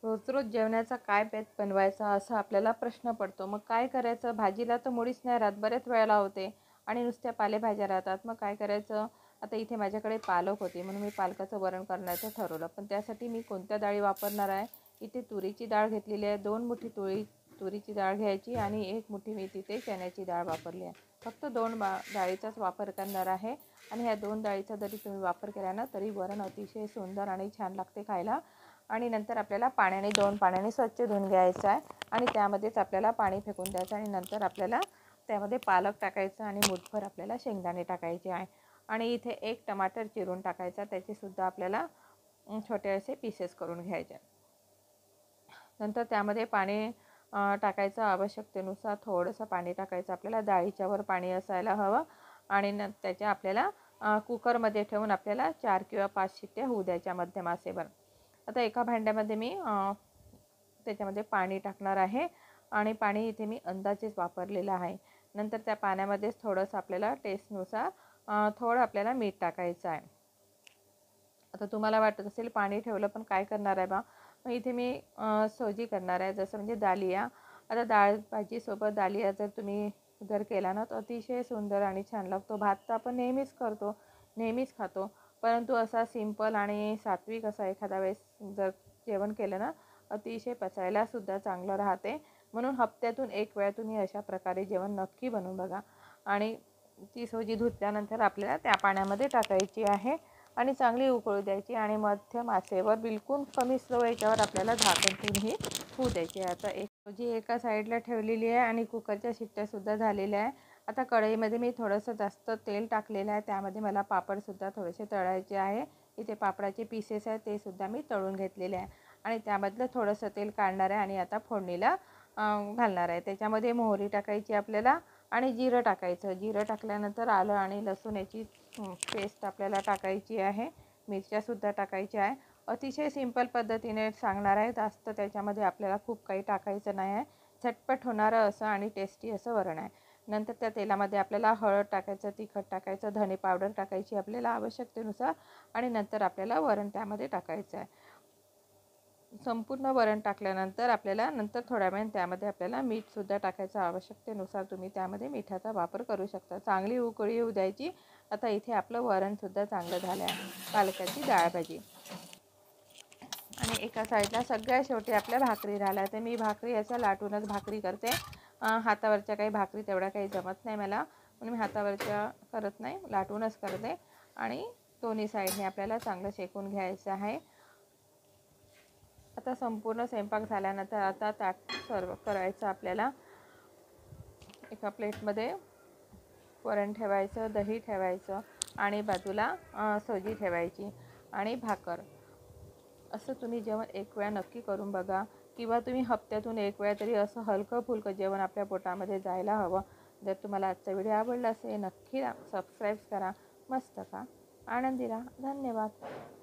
रोज रोज जेवणाचा काय बेत बनवायचा असा आपल्याला प्रश्न पडतो. मग काय करायचं? भाजीला तर मुळीच नाही राहत, बऱ्याच वेळेला होते आणि नुसत्या पालेभाज्या राहतात. मग काय करायचं? आता इथे माझ्याकडे पालक होती म्हणून मी पालकाचं वरण करण्याचं ठरवलं. पण त्यासाठी मी कोणत्या डाळी वापरणार आहे? इथे तुरीची डाळ घेतलेली आहे. 2 मुठी तुरीची डाळ घ्यायची आणि 1 मुठी मी तिथे चण्याची डाळ वापरली आहे. फक्त 2 डाळीचाच वापर करणार आहे आणि ह्या 2 डाळीचा जरी तुम्ही वापर केला ना तरी वरण अतिशय सुंदर आणि छान लागते खायला. आणि नंतर आपल्याला 2 पाण्याने स्वच्छ धुवून घ्यायचं आहे आणि त्यामध्येच आपल्याला पाणी फेकून द्यायचं आणि नंतर आपल्याला त्यामध्ये पालक टाकायचं आणि मुठभर आपल्याला शेंगदाणे टाकायचे आहे आणि इथे 1 टमाटर चिरून टाकायचा. त्याचेसुद्धा आपल्याला छोटे असे पीसेस करून घ्यायचे. नंतर त्यामध्ये पाणी टाकायचं, आवश्यकतेनुसार थोडंसं पाणी टाकायचं. आपल्याला डाळीच्यावर पाणी असायला हवं आणि त्याच्या आपल्याला कुकरमध्ये ठेवून आपल्याला 4 किंवा 5 शिट्ट्या होऊ द्यायच्या मध्यम आचेवर. आता एका भांड्यामध्ये मी त्याच्यामध्ये पाणी टाकणार आहे आणि पाणी इथे मी अंदाजेच वापरलेलं आहे. नंतर त्या पाण्यामध्येच थोडंसं आपल्याला टेस्टनुसार थोडं आपल्याला मीठ टाकायचं आहे. आता तुम्हाला वाटत असेल पाणी ठेवलं पण काय करणार आहे बा? मग इथे मी सोजी करणार आहे, जसं म्हणजे दालिया. आता डाळ भाजीसोबत दालिया जर तुम्ही जर केला ना तर अतिशय सुंदर आणि छान लागतो. भात तर आपण नेहमीच करतो, नेहमीच खातो, परंतु असा सिंपल आणि सात्विक असा एखादा वेळेस जर जेवण केलं ना अतिशय पचायलासुद्धा चांगलं राहते. म्हणून हप्त्यातून 1 वेळा तुम्ही अशा प्रकारे जेवण नक्की बनवून बघा. आणि ती सोजी धुतल्यानंतर आपल्याला त्या पाण्यामध्ये टाकायची आहे आणि चांगली उकळू द्यायची आणि मध्यम आचेवर बिलकुल कमी स्लो याच्यावर आपल्याला झाकण ठेवून ही होऊ द्यायची आहे. आता एक सोजी एका साईडला ठेवलेली आहे आणि कुकरच्या शिट्ट्यासुद्धा झालेल्या आहे. आता कढईमध्ये मी थोडंसं जास्त तेल टाकलेलं आहे. त्यामध्ये मला पापडसुद्धा थोडेसे तळायचे आहे. इथे पापडाचे पीसेस आहेत ते सुद्धा मी तळून घेतलेले आहे आणि त्यामधलं थोडंसं तेल काढणार आहे आणि आता फोडणीला घालणार आहे. त्याच्यामध्ये मोहरी टाकायची आपल्याला आणि जिरं टाकायचं. जिरं टाकल्यानंतर आलं आणि लसूण याची पेस्ट आपल्याला टाकायची आहे. मिरच्यासुद्धा टाकायच्या आहे. अतिशय सिंपल पद्धतीने सांगणार आहे, जास्त त्याच्यामध्ये आपल्याला खूप काही टाकायचं नाही आहे. झटपट होणारं असं आणि टेस्टी असं वरण आहे. नंतर त्या तेलामध्ये आपल्याला हळद टाकायचं, तिखट टाकायचं, धने पावडर टाकायची आपल्याला आवश्यकतेनुसार आणि नंतर आपल्याला वरण त्यामध्ये टाकायचं आहे. संपूर्ण वरण टाकल्यानंतर आपल्याला नंतर थोड्या वेळाने त्यामध्ये आपल्याला मीठसुद्धा टाकायचं. आवश्यकतेनुसार तुम्ही त्यामध्ये मिठाचा वापर करू शकता. चांगली उकळी येऊ द्यायची. आता इथे आपलं वरणसुद्धा चांगलं झालं आहे. पालकाची डाळ भाजी आणि एका साईडला सगळ्या शेवटी आपल्या भाकरी राहिल्या. तर मी भाकरी याच्या लाटूनच भाकरी करते. हातावरच्या काही भाकरी तेवढ्या काही जमत नाही मला, म्हणून मी हातावरच्या करत नाही, लाटूनच करते आणि दोन्ही साईडने आपल्याला चांगलं शेकून घ्यायचं आहे. आता संपूर्ण स्वयंपाक झाल्यानंतर आता ताट सर्व करायचं आपल्याला. एका प्लेटमध्ये वरण ठेवायचं, दही ठेवायचं आणि बाजूला सोजी ठेवायची आणि भाकर. असं तुम्ही जेवण 1 वेळा नक्की करून बघा किंवा तुम्ही हप्त्यातून 1 वेळा तरी असं हलकं फुलकं जेवण आपल्या पोटामध्ये जायला हवं. जर तुम्हाला आजचा व्हिडिओ आवडला असेल नक्की सबस्क्राईब करा. मस्त खा, आनंदी राहा. धन्यवाद.